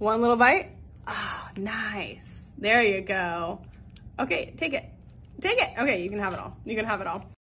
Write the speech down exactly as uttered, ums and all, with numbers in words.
One little bite. Oh, nice. There you go. Okay, take it. Take it. Okay, you can have it all. You can have it all.